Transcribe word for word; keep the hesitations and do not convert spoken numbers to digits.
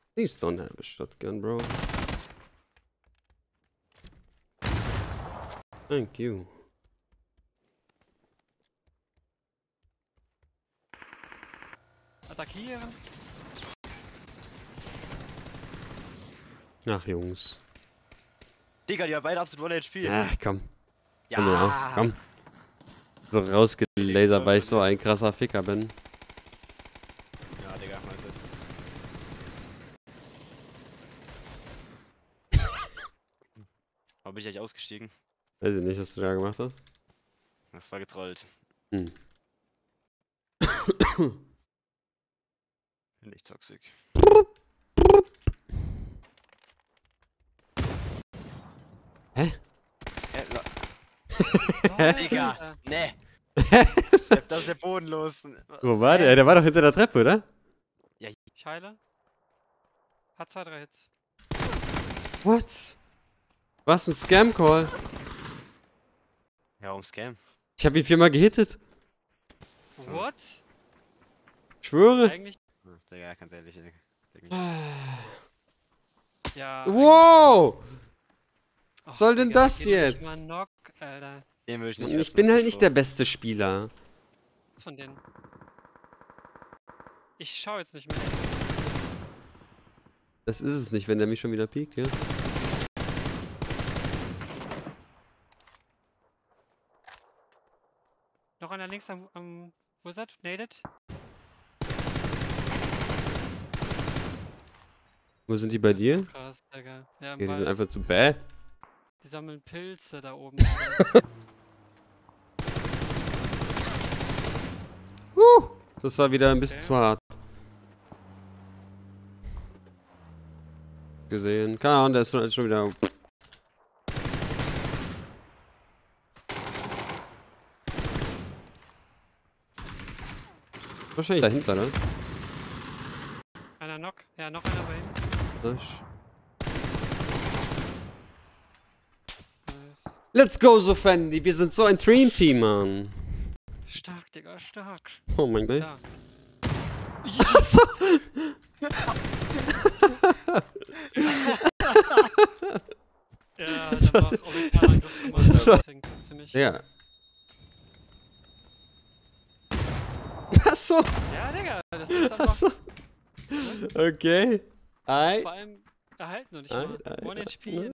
Please don't have a shotgun, bro. Thank you. Attackieren. Ach, Jungs. Digga, die haben beide absolut voll H P. Ja, komm. Ja. Komm, ja, komm. So rausgelasert, weil ich so ein krasser Ficker bin. Ja, Digga, meinst du? Warum bin ich eigentlich ausgestiegen? Weiß ich nicht, was du da gemacht hast. Das war getrollt. Hm. Bin ich toxisch. Hä? Äh, la- Oh, Digga, Alter. ne. Sepp, das ist ja bodenlos. Wo war der? Der war doch hinter der Treppe, oder? Ich heile. Hat zwei, drei Hits. What? Was ein Scam-Call? Ja, warum Scam? Ich hab ihn viermal gehittet. So. What? Schwöre. Eigentlich, Hm, Digga, ganz ehrlich. ey. ja. Wow! eigentlich- Was soll denn Digga, das der geht doch nicht jetzt? mal Knock, Alter. Den würde ich nicht Ich essen, bin das halt ist nicht so. der beste Spieler. Was von denen? Ich schau jetzt nicht mehr. Das ist es nicht, wenn der mich schon wieder piekt, ja? Noch einer links am, am wo ist das? Nated? Wo sind die bei Das ist dir? so krass, Digga. Ja, im Ja, die sind Wald. einfach zu bad. Die sammeln Pilze da oben. Huh, das war wieder ein bisschen Okay. zu hart. Gesehen. Keine Ahnung, der ist schon, ist schon wieder. Wahrscheinlich dahinter, ne? Einer Knock. Ja, noch einer bei ihm. Das- Nice. Let's go, Sofendi. Wir sind so ein Dream-Team, Mann. Stark, Digga, stark. Oh mein Gott. Da. Achso. Ja, Das der war- war Originalangriff gemacht, das war- deswegen trifft er mich. Ja. Achso. Ja, Digga, das ist einfach Achso. Okay. Ei. vor allem erhalten und nicht Ei, mal. ei, One ei, H P ne?